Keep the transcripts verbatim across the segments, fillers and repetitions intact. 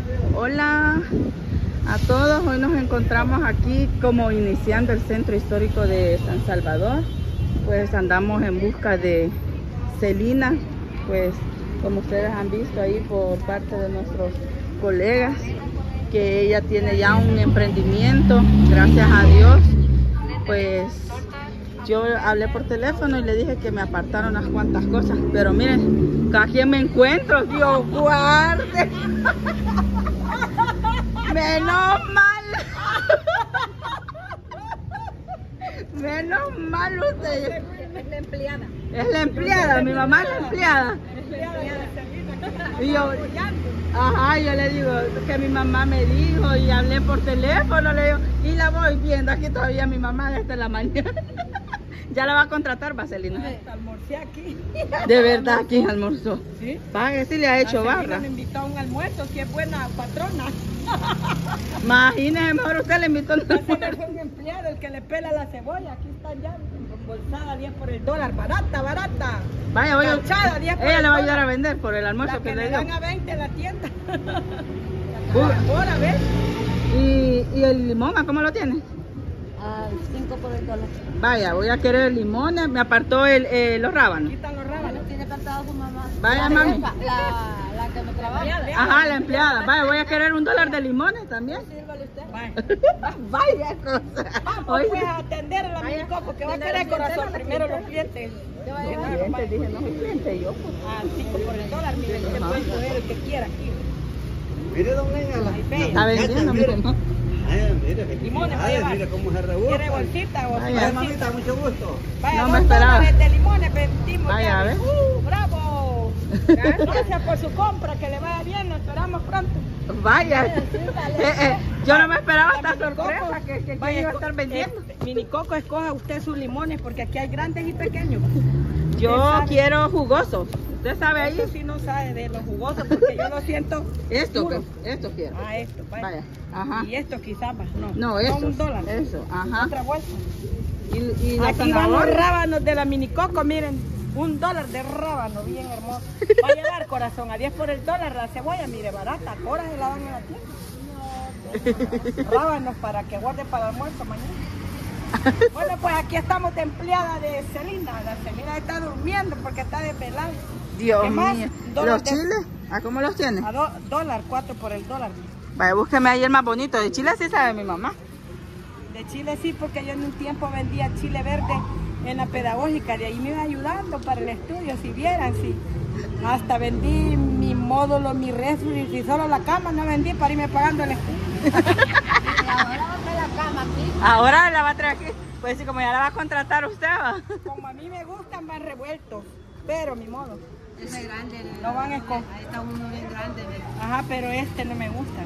Hola a todos, hoy nos encontramos aquí como iniciando el centro histórico de San Salvador. Pues andamos en busca de Celina, pues como ustedes han visto ahí por parte de nuestros colegas, que ella tiene ya un emprendimiento, gracias a Dios. Pues yo hablé por teléfono y le dije que me apartaron unas cuantas cosas, pero miren, ¿a quién me encuentro? Dios guarde. Menos mal. Menos mal usted. Es la empleada. Es la empleada, mi mamá es la empleada. Y yo, ajá, yo le digo que mi mamá me dijo y hablé por teléfono, le digo, y la voy viendo aquí todavía mi mamá desde la mañana. Ya la va a contratar, Vaselina. Almorcé aquí. De verdad, aquí almorzó. ¿Sí? Pague, sí le ha hecho barra. Me invitó a un almuerzo, si es buena patrona. Imagínese, mejor usted le invitó a un Ese almuerzo. es un empleado, el que le pela la cebolla. Aquí están ya, embolsada diez por el dólar. Barata, barata. Vaya, voy a... Cachada, diez por Ella el le va a dólar. ayudar a vender por el almuerzo La que, que le le dio. dan a veinte en la tienda. Uh. Ahora, ¿ves? ¿Y, y el limón, ¿a cómo lo tiene? Ah, cinco por el dólar. Vaya, voy a querer limones. Me apartó el, eh, los rábanos. Aquí están los rábanos. Tiene cantado su mamá. Vaya, la mami. jefa, La, la que me trabaja. Ajá, la empleada. Vaya, voy a querer un dólar de limones también. Sírvale usted. Vaya cosa. Vamos pues a atender a la minicoco, que va a querer corazón primero los clientes. ¿Qué va a llevar? Cliente, dije, no soy cliente, yo. Pues. Ah, cinco por el dólar, mire, usted puede escoger el que quiera aquí. Mire, don Leña, la, Ahí la ve. Está vendiendo, mire. mire. Ay, mire, Limones va a ay, llevar. mire cómo se rebusca. ¿Quiere bolsita o Vaya, sin Ay, bolsita? mamita, mucho gusto. Vaya, No dos me esperaba. dólares de limones vendimos. Vaya, ya. a ver. ¡Uh, bravo! Gracias por su compra, que le vaya bien, nos esperamos pronto. Vaya. Eh, eh, yo no me esperaba La esta minicoco, sorpresa que, que, que vaya, iba a estar vendiendo. eh, Minicoco, escoja usted sus limones, porque aquí hay grandes y pequeños. Yo Usted sabe. quiero jugosos. ¿Usted sabe ahí? Eso sí no sabe de los jugosos, porque yo lo siento Esto, duro. que- esto quiero. Ah, esto, vaya. Vaya. Ajá. Y esto quizás más, no. No, Son eso. un dólar. Eso, ajá. Otra vuelta. Y, y la Aquí van los zanahoria. rábanos de la minicoco, miren, un dólar de rábano, bien hermoso. Va a llevar corazón a diez por el dólar la cebolla, mire, barata, coras se la dan en la tienda. Rábanos para que guarde para el almuerzo mañana. Bueno, pues aquí estamos de empleada de Celina. La Celina está durmiendo porque está desvelada. Dios ¿Qué más? mío. Dólar ¿Los de- chiles? ¿A cómo los tiene? A do, dólar, cuatro por el dólar. Vaya, búsqueme ahí el más bonito. De Chile sí sabe mi mamá. De chile sí, porque yo en un tiempo vendía chile verde en la pedagógica, de ahí me iba ayudando para el estudio, si vieran, sí. Hasta vendí mi módulo, mi refri, y solo la cama no vendí para irme pagando el estudio. Y ahora va a traer la cama aquí. Ahora la va a traer aquí. Pues sí, como ya la va a contratar usted, va. Como a mí me gustan más revueltos, pero mi modo. Ese es grande. No van a esco- Ahí está uno bien grande. ve. Ajá, pero este no me gusta.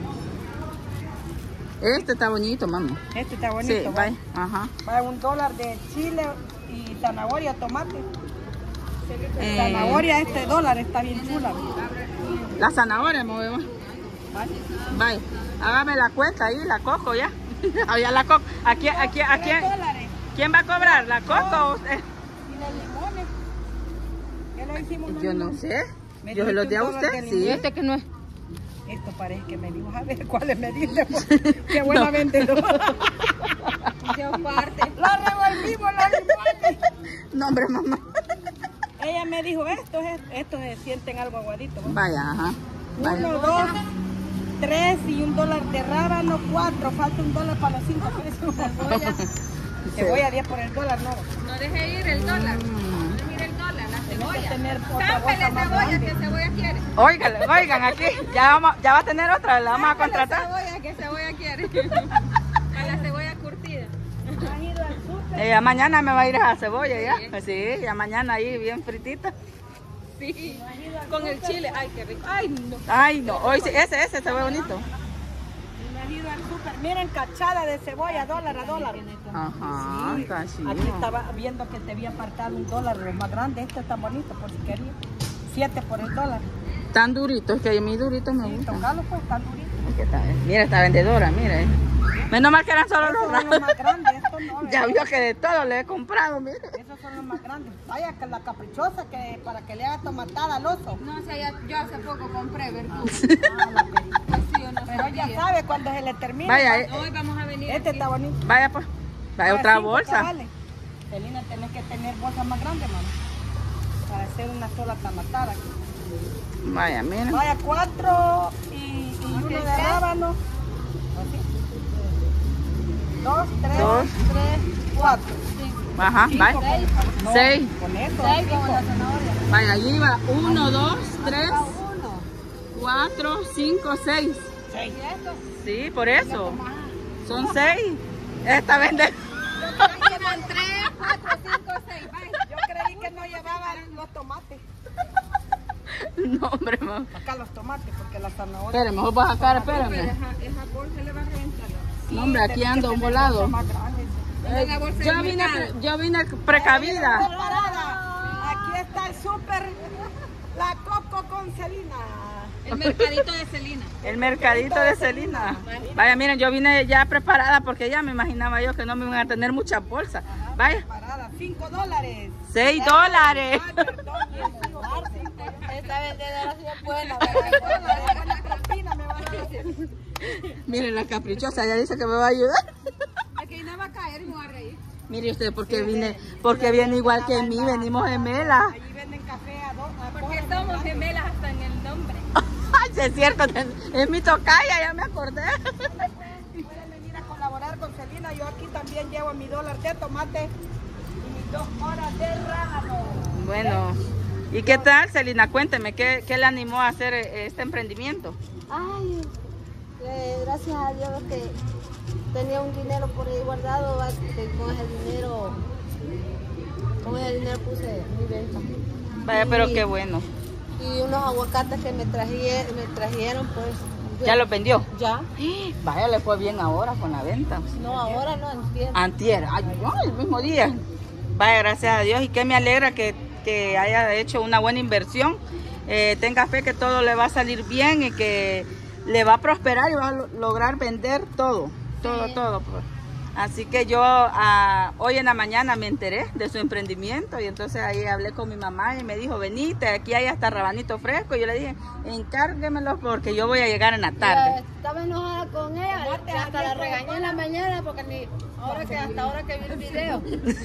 Este está bonito, mamá. Este está bonito. Sí, ¿va? vaya. Ajá. Va un dólar de chile y zanahoria, tomate. Eh, Zanahoria, este dólar está bien chula. La zanahoria, me voy. ¿Vale? Vaya. Hágame la cuenta ahí, la coco ya. Allá la coco. Aquí, aquí, aquí. Tres dólares. ¿Quién va a cobrar? ¿La coco o usted? ¿Y los limones? ¿Qué le hicimos? los Yo no limones? sé. Me Yo se los di a dijiste un dólar usted, de sí. limón. Este que no es. Esto parece que me dijo, a ver cuáles me dice. Qué buena No. vendedora. Esa parte. Lo revolvimos los limones. No, hombre, mamá. Ella me dijo, estos, estos se sienten algo aguaditos. ¿no? Vaya, ajá. Vaya. Uno, dos, tres y un dólar de rábano, cuatro. Falta un dólar para los cinco pesos. Cebolla. Cebolla, diez por el dólar, no. No deje ir el dólar. Mm. No deje ir el dólar, la Tengo que cebolla. tener otra Zámpele bolsa más cebolla, grande. que cebolla quiere. Óigale, oigan, aquí ya, vamos, ya va a tener otra, la vamos a Zámpele contratar. cebolla, que cebolla quiere. Para la cebolla curtida. ¿Has ido al súper? Eh, ya mañana me va a ir a cebolla ya. Sí, ya mañana ahí bien fritita. Sí. Con el chile. Ay, qué rico. Ay, no. Ay, no, hoy sí, ese, ese se ve bonito. ¿No has ido al súper? Miren, cachada de cebolla, dólar a dólar. Ajá, Sí. está chido. Aquí estaba viendo que te había apartado un dólar, los más grandes. Este está bonito, por si querías. Siete por el dólar. Tan durito, es que a mí durito me Sí, gusta. tocalo pues, tan durito. Aquí está, eh. Mira esta vendedora, mira. eh. Menos mal que eran solo Esos los son los más grandes, estos no. Ya ¿verdad? vio que de todo le he comprado, mire. Esos son los más grandes. Vaya, que la caprichosa, que para que le haga tomatada al oso. No sé, ya- yo hace poco compré verdura. Ah, la que- Pues sí, yo cuando se le termine. Vaya, eh, Hoy vamos a venir. Este aquí. está bonito. vaya pues. Vaya Para otra cinco bolsa. cabales. Celina, tenés que tener bolsas más grandes, mamá. Para hacer una sola tamatada aquí. Vaya, miren. Vaya, cuatro y, y uno de rábano. Así. Dos, tres, Dos. tres, cuatro. Ajá, Cinco, vaya. con- no, Seis. Con eso. Seis cinco. como la zanahoria. Vaya, allí va. Uno, dos, tres, Uno. cuatro, cinco, seis. Seis. ¿Y esto? Sí, por eso. Son seis. Esta vende. Son tres, cuatro, cinco, seis. Vaya. Yo creí que no llevaban los tomates. No, hombre, mamá. Acá los tomates, porque la zanahoria. Espérame, mejor vas a sacar, Pero espérame. esa, esa bolsa le va a reventar. No, hombre, aquí tenés que ando tener volado. bolsas más grandes. Eh, Una bolsa yo de vine, mercado. pre- yo vine precavida. Preparada. Aquí está el súper, la Coco con Celina. El mercadito de Celina. El mercadito de Celina. Vaya, miren, yo vine ya preparada porque ya me imaginaba yo que no me iban a tener muchas bolsas. Vaya, Preparada, cinco dólares. seis dólares. Ay, perdón, diecinueve, cinco. Esta vendedora sí es buena. Seis dólares, buena propina me van a dar. Miren, la caprichosa ya dice que me va a ayudar. Aquí no va a caer y me va a reír. Mire usted, porque vine, porque viene igual que mí, venimos gemelas. Allí venden café a dos. a Porque dos, somos gemelas hasta en el nombre. Ay, sí, es cierto, es mi tocaya, ya me acordé. Pueden venir a colaborar con Celina. Yo aquí también llevo mi dólar de tomate y mis dos horas de rábano. Bueno, ¿y qué tal, Celina? Cuénteme, ¿qué, qué le animó a hacer eh, este emprendimiento? Ay, eh, gracias a Dios que tenía un dinero por ahí guardado, va, que con ese dinero, con ese dinero puse mi venta. Vaya, pero Y- qué bueno. Y unos aguacates que me, traje, me trajeron, pues. ¿Ya los vendió? Ya. Vaya, le fue bien ahora con la venta. No, ahora no, entiendo. Antier, ay, no, el mismo día. Vaya, gracias a Dios. Y que me alegra que, que haya hecho una buena inversión. Eh, tenga fe que todo le va a salir bien y que le va a prosperar y va a lo- lograr vender todo. Todo, Sí. todo. Pues. Así que yo ah, hoy en la mañana me enteré de su emprendimiento y entonces ahí hablé con mi mamá y me dijo, venite, aquí hay hasta rabanito fresco. Y yo le dije, encárguemelo porque yo voy a llegar en la tarde. Estaba enojada con ella, hasta la regañé en la mañana porque ni, ahora que hasta ahora que vi el video,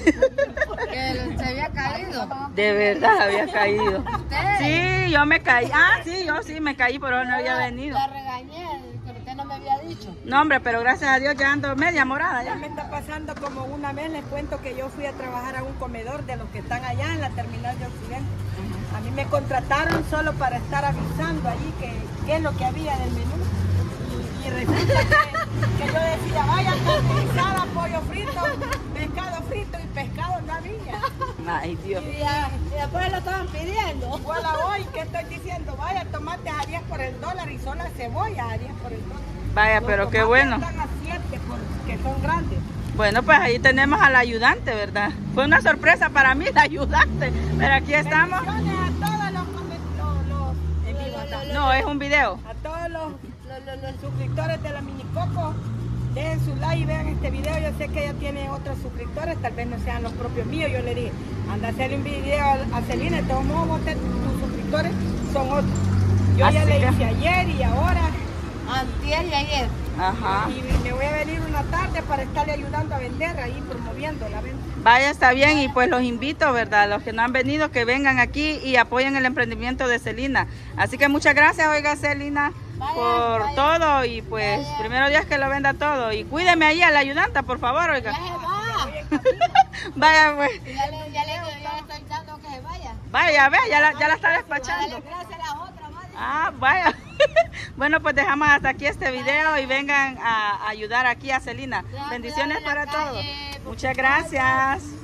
que se había caído. De verdad había caído. ¿Usted? Sí, yo me caí. Ah, sí, yo sí me caí, pero no había venido. La regañé, que usted no me había dicho. No, hombre, pero gracias a Dios ya ando media morada Ya ya. me está pasando como una vez, les cuento que yo fui a trabajar a un comedor de los que están allá en la terminal de Occidente. A mí me contrataron solo para estar avisando allí que qué es lo que había del menú. Y, y resulta que, que yo decía, vaya carne guisada, pollo frito, pescado frito y pescado no había. Ay, Dios. Y, ya- y después lo estaban pidiendo. Igual a hoy, ¿qué estoy diciendo? Vaya, tomates a diez por el dólar y solo cebolla a diez por el dólar. Vaya, Los pero qué tomates bueno. Están a siete porque son grandes. Bueno, pues ahí tenemos al ayudante, ¿verdad? Fue una sorpresa para mí el ayudante, pero aquí estamos. Bendiciones a todos los, comen- los, los- en vivo, acá. No, es un video. A todos los, los- los- los suscriptores de la Mini Coco, dejen su like y vean este video. Yo sé que ella tiene otros suscriptores, tal vez no sean los propios míos. Yo le dije, anda a hacerle un video a, a Celina, de todos modos vos te- tus suscriptores son otros. Yo ya Así le que- hice ayer y ahora, Antier y ayer. Ajá. y me voy a venir una tarde para estarle ayudando a vender, ahí promoviendo la venta. Vaya, está bien, y pues los invito, ¿verdad? Los que no han venido, que vengan aquí y apoyen el emprendimiento de Celina. Así que muchas gracias, oiga, Celina, Vaya, por vaya. todo y pues Vaya. primero Dios que lo venda todo. Y cuídeme ahí a la ayudante, por favor, oiga. Ya se va. Vaya, pues. Ya le, ya le, ya le estoy dando que se vaya. Vaya, ya ve, ya la, ya la está Dale despachando. gracias a la otra, vaya. Ah, vaya. Bueno, pues dejamos hasta aquí este video y vengan a ayudar aquí a Celina. Ya, Bendiciones cuidado en para la todos. calle, por Muchas favor. gracias.